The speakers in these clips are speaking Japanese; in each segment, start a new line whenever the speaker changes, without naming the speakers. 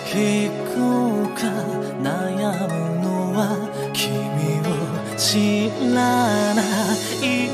引こうか悩むのは君を知らない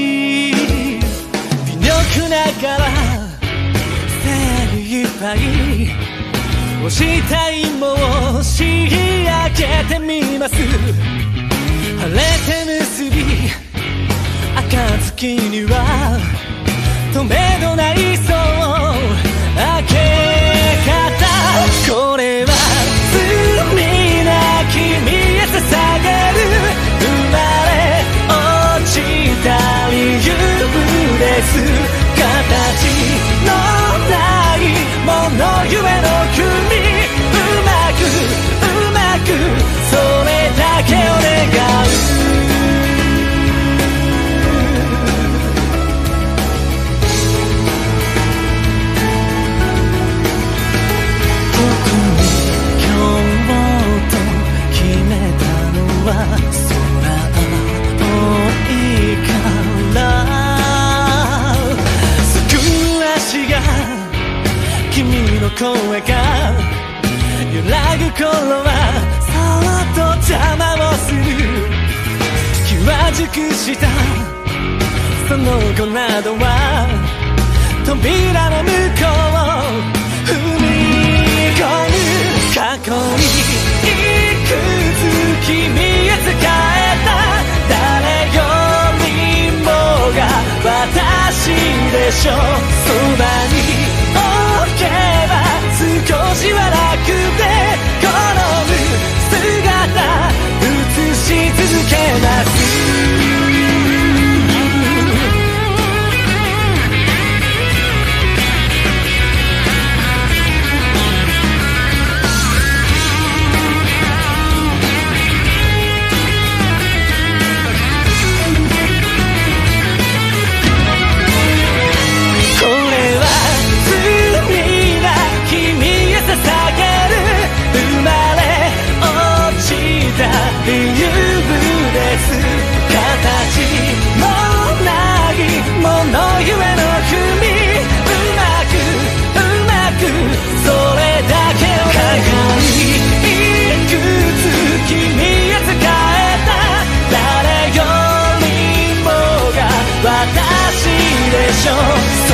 微力ながら精一杯押したい申し上げてみます。晴れて結び暁には止めどないそう明け方、これは罪な君へ捧げる生まれ落ちた理由です。形のないものゆえの君、うまくそれだけを願う。声が揺らぐ頃はそっと邪魔をする。気は熟したその子などは扉の向こう踏み込む。過去にいくつ君へ仕えた誰よりもが私でしょう。そばに置けば少しは楽で好む姿映し続けます。理由です。形もないものゆえの君、うまくそれだけを輝いくつ君へ仕えた誰よりもが私でしょう。